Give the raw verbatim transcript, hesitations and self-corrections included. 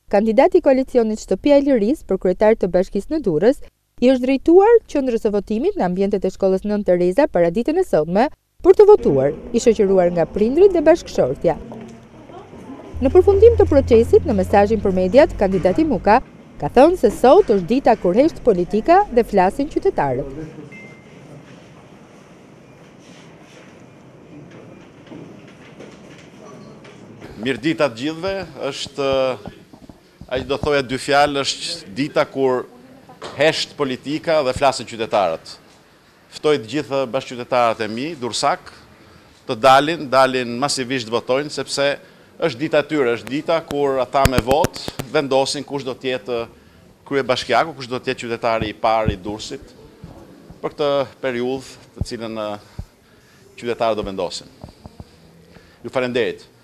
kandidati i koalicionit Shtëpia e Lirisë për kryetar të bashkisë në Durrës i është drejtuar qendrës së votimit në ambientet e shkollës Nën Tereza para ditën e sotme për të votuar, i shoqëruar nga prindrit dhe bashkëshortja. Në përfundim të procesit, në mesazhin për mediat, kandidati Muka ka thënë se sot është dita kur hesht politika dhe flasin qytetarët. Mirë dita të gjithëve, është, a do thoja dy fjalë, është dita kur hesht politika dhe flasin qytetarët. Ftoj të gjithë bashkëqytetarët e mi, Durrësak, të dalin, dalin masivisht votojnë, sepse është dita e tyre, është dita kur ata me votë vendosin kush do të jetë kryebashkiaku, kush do të jetë qytetari i parë i Durrësit për këtë periudhë të cilën qytetarët do vendosin. Ju falenderit.